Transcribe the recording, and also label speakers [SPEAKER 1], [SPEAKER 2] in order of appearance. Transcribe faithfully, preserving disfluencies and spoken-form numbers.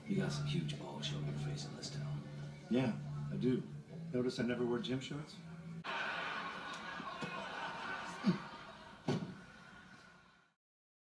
[SPEAKER 1] You got some huge balls showing your face in this town.
[SPEAKER 2] Yeah, I do. Notice I never wear gym shorts?